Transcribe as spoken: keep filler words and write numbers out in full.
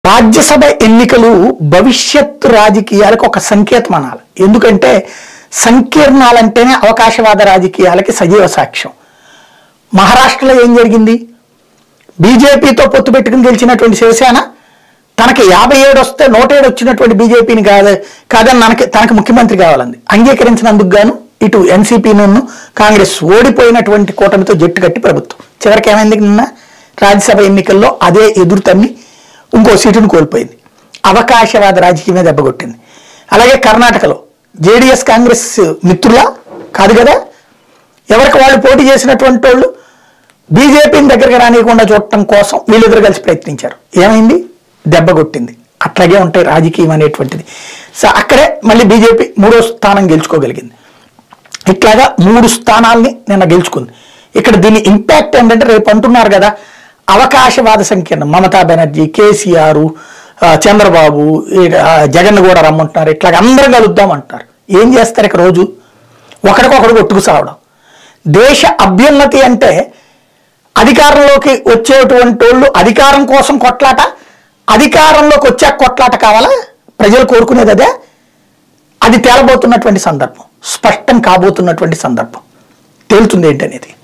రాజ్యసభ ఎన్నికలు భవిష్యత్తు రాజకీయాలకు ఒక సంకేతం అనాలి. ఎందుకంటే సంకీర్ణాలంటేనే అవకాశవాద రాజకీయాలకి సజీవ సాక్ష్యం. మహారాష్ట్రలో ఏం జరిగింది? బీజేపీతో పొత్తు పెట్టుకుని గెలిచినటువంటి శివసేన తనకి యాభై ఏడు వస్తే నూట ఏడు వచ్చినటువంటి బీజేపీని కాదు కాదని మనకి తనకు ముఖ్యమంత్రి కావాలంది అంగీకరించినందుకు గాను ఇటు ఎన్సీపీను కాంగ్రెస్ ఓడిపోయినటువంటి కూటమితో జట్టు కట్టి ప్రభుత్వం చివరికి ఏమైంది? నిన్న రాజ్యసభ ఎన్నికల్లో అదే ఎదురు తన్ని ఇంకో సీటును కోల్పోయింది. అవకాశవాద రాజకీయమే దెబ్బకొట్టింది. అలాగే కర్ణాటకలో జేడీఎస్ కాంగ్రెస్ మిత్రులా కాదు కదా, ఎవరికి వాళ్ళు పోటీ చేసినటువంటి వాళ్ళు బీజేపీని దగ్గరకు రానియకుండా చూడటం కోసం వీళ్ళిద్దరు కలిసి ప్రయత్నించారు. ఏమైంది? దెబ్బ కొట్టింది. అట్లాగే ఉంటాయి రాజకీయం అనేటువంటిది. సో అక్కడే మళ్ళీ బీజేపీ మూడో స్థానం గెలుచుకోగలిగింది. ఇట్లాగా మూడు స్థానాల్ని నిన్న గెలుచుకుంది. ఇక్కడ దీని ఇంపాక్ట్ ఏంటంటే రేపు అంటున్నారు కదా అవకాశవాద సంకీర్ణం, మమతా బెనర్జీ, కేసీఆర్, చంద్రబాబు, జగన్ కూడా రమ్మంటున్నారు, ఇట్లాగ అందరం కలుద్దాం అంటున్నారు. ఏం చేస్తారు? ఇక రోజు ఒకరికొకరు కొట్టుకు సావడం. దేశ అభ్యున్నతి అంటే అధికారంలోకి వచ్చేటువంటి వాళ్ళు అధికారం కోసం కొట్లాట, అధికారంలోకి వచ్చాక కొట్లాట కావాలా? ప్రజలు కోరుకునేది అదే. అది తేలబోతున్నటువంటి సందర్భం, స్పష్టం కాబోతున్నటువంటి సందర్భం. తేలుతుంది ఏంటనేది.